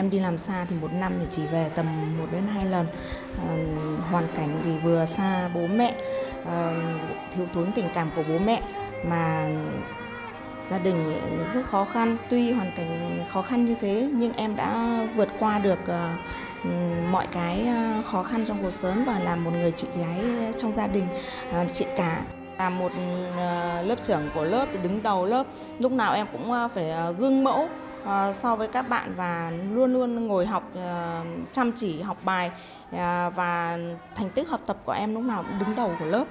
em đi làm xa thì một năm thì chỉ về tầm 1 đến 2 lần. Hoàn cảnh thì vừa xa bố mẹ, thiếu thốn tình cảm của bố mẹ, mà gia đình rất khó khăn. Tuy hoàn cảnh khó khăn như thế nhưng em đã vượt qua được mọi cái khó khăn trong cuộc sống và là một người chị gái trong gia đình. Chị cả là một lớp trưởng của lớp, đứng đầu lớp, lúc nào em cũng phải gương mẫu so với các bạn và luôn luôn ngồi học, chăm chỉ học bài, và thành tích học tập của em lúc nào cũng đứng đầu của lớp.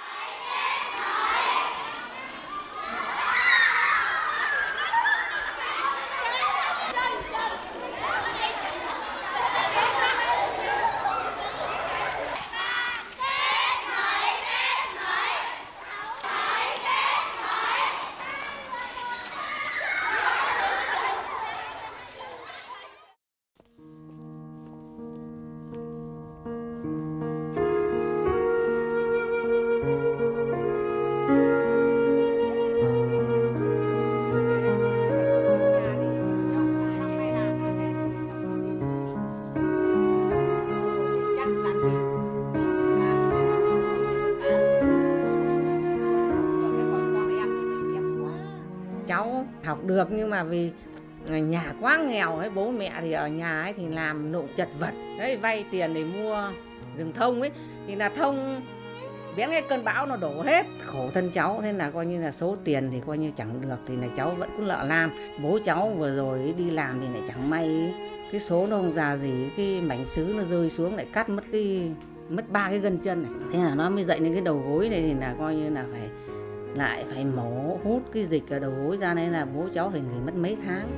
Cháu học được nhưng mà vì nhà quá nghèo ấy, bố mẹ thì ở nhà ấy thì làm nộm chật vật đấy, vay tiền để mua rừng thông ấy, thì là thông bén cái cơn bão nó đổ hết, khổ thân cháu. Thế là coi như là số tiền thì coi như chẳng được, thì là cháu vẫn cứ lợ lan. Bố cháu vừa rồi đi làm thì lại chẳng may cái số nó không ra gì, cái mảnh sứ nó rơi xuống lại cắt mất 3 cái gân chân này. Thế là nó mới dậy lên cái đầu gối này, thì là coi như là phải mổ hút cái dịch ở đầu gối ra, nên là bố cháu phải nghỉ mất mấy tháng.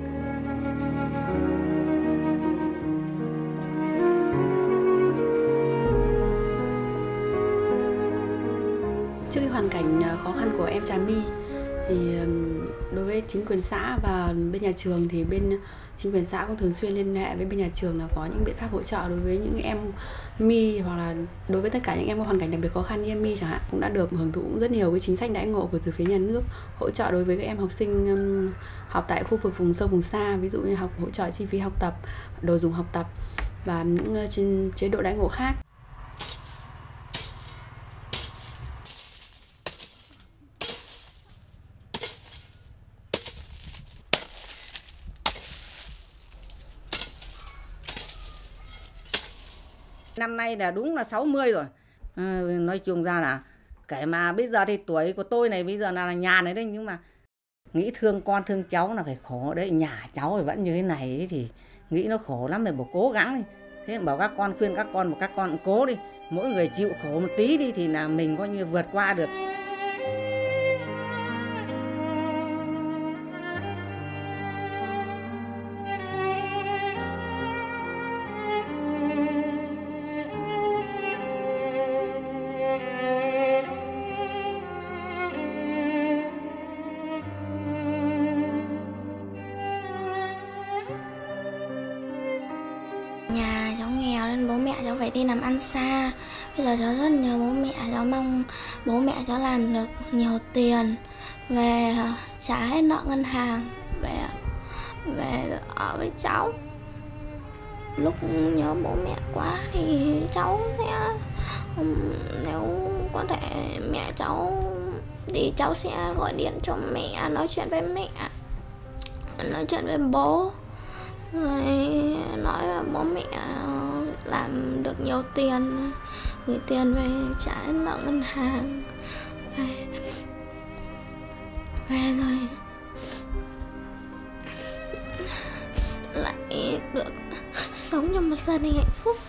Trước cái hoàn cảnh khó khăn của em Trà My thì đối với chính quyền xã và bên nhà trường thì bên chính quyền xã cũng thường xuyên liên hệ với bên nhà trường là có những biện pháp hỗ trợ đối với những em My, hoặc là đối với tất cả những em có hoàn cảnh đặc biệt khó khăn như em My chẳng hạn, cũng đã được hưởng thụ rất nhiều cái chính sách đãi ngộ từ phía nhà nước, hỗ trợ đối với các em học sinh học tại khu vực vùng sâu vùng xa, ví dụ như hỗ trợ chi phí học tập, đồ dùng học tập và những chế độ đãi ngộ khác. Năm nay là đúng là 60 rồi. Nói chung ra là kể mà bây giờ thì tuổi của tôi này bây giờ là nhàn đấy, nhưng mà nghĩ thương con thương cháu là phải khổ đấy. Nhà cháu thì vẫn như thế này ấy, thì nghĩ nó khổ lắm, thì bảo cố gắng đi. Thế bảo các con, khuyên các con, các con cũng cố đi, mỗi người chịu khổ một tí đi thì là mình coi như vượt qua được. Nhà cháu nghèo nên bố mẹ cháu phải đi làm ăn xa. Bây giờ cháu rất nhớ bố mẹ, cháu mong bố mẹ cháu làm được nhiều tiền về trả hết nợ ngân hàng, về ở với cháu. Lúc nhớ bố mẹ quá thì cháu sẽ, nếu có thể mẹ cháu thì cháu sẽ gọi điện cho mẹ, nói chuyện với mẹ, nói chuyện với bố, rồi nói là bố mẹ làm được nhiều tiền, gửi tiền về trả nợ ngân hàng, về rồi lại được sống trong một gia đình hạnh phúc.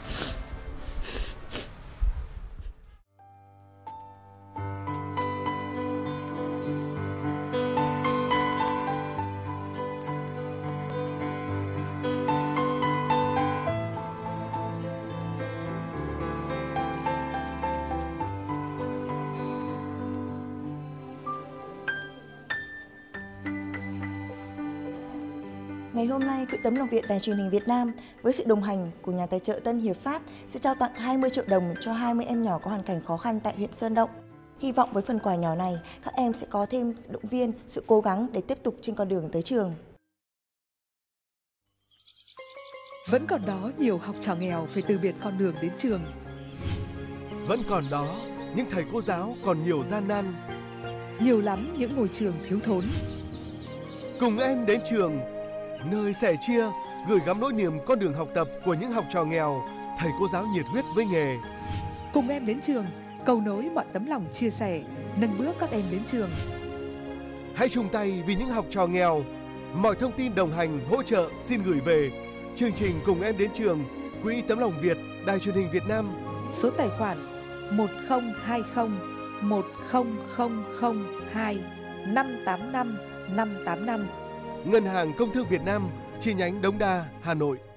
Ngày hôm nay, Quỹ Tấm Lòng Việt Đài Truyền hình Việt Nam với sự đồng hành của nhà tài trợ Tân Hiệp Phát sẽ trao tặng 20 triệu đồng cho 20 em nhỏ có hoàn cảnh khó khăn tại huyện Sơn Động. Hy vọng với phần quà nhỏ này, các em sẽ có thêm sự động viên, sự cố gắng để tiếp tục trên con đường tới trường. Vẫn còn đó nhiều học trò nghèo phải từ biệt con đường đến trường. Vẫn còn đó những thầy cô giáo còn nhiều gian nan. Nhiều lắm những ngôi trường thiếu thốn. Cùng em đến trường, nơi sẻ chia, gửi gắm nỗi niềm con đường học tập của những học trò nghèo, thầy cô giáo nhiệt huyết với nghề. Cùng em đến trường, cầu nối mọi tấm lòng chia sẻ, nâng bước các em đến trường. Hãy chung tay vì những học trò nghèo. Mọi thông tin đồng hành, hỗ trợ xin gửi về chương trình Cùng em đến trường, Quỹ Tấm lòng Việt, Đài Truyền hình Việt Nam. Số tài khoản 1020 10002 585 585. Ngân hàng Công thương Việt Nam, chi nhánh Đống Đa, Hà Nội.